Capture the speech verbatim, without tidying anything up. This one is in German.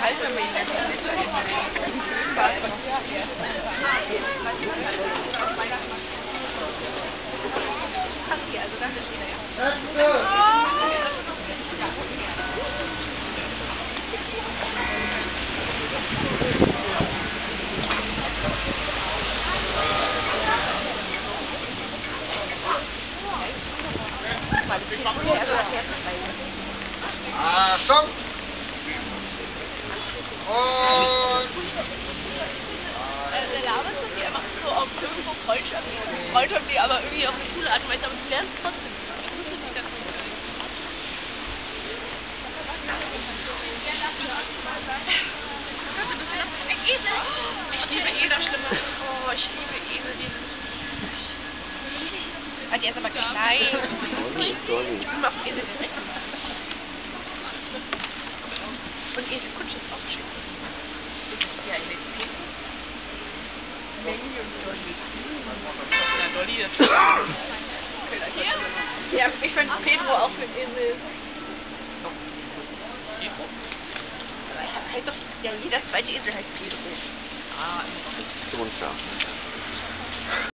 Haltermännchen. Ach hier, also das ist wieder, ja. Achtung! Und... Der labert so, die einfach so auf irgendwo Freundschaft, Freundschaft, die aber irgendwie auf eine coole Art und Weise, aber du lernst trotzdem. Ich wusste nicht, dass du Ich liebe Eder schlimmer. Oh, ich liebe Esel, dieses. Ah, die ist aber klein. Du machst Esel direkt. Und Esel Kutsche ist auch schön. Ja, Identität. Mandy und Dolly. Ja, Dolly ist. Ja, ich finde Pedro auch mit Esel. Pedro? Aber heißt doch, ja, jeder zweite Esel heißt Pedro. Ah, Runter.